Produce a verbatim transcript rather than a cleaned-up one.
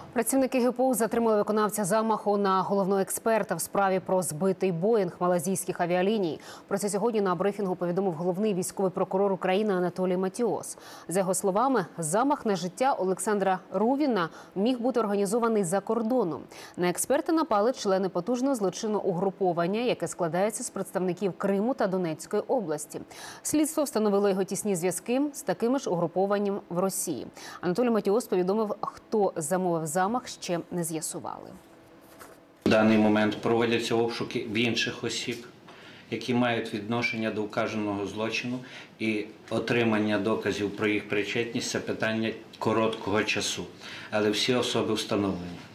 Працівники ГПУ затримали виконавця замаху на головного експерта в справі про збитий Боїнг малазійських авіаліній. Про це сьогодні на брифінгу повідомив головний військовий прокурор України Анатолій Матіос. За його словами, замах на життя Олександра Рувіна міг бути організований за кордоном. На експерта напали члени потужного злочинного угруповання, яке складається з представників Криму та Донецької області. Слідство встановило його тісні зв'язки з такими ж угрупованням в Росії. Анатолій Матіос повідомив, хто замовив замах. Замах ще не з'ясували. В даний момент проводяться обшуки в інших осіб, які мають відношення до вказаного злочину, і отримання доказів про їх причетність – це питання короткого часу. Але всі особи встановлені.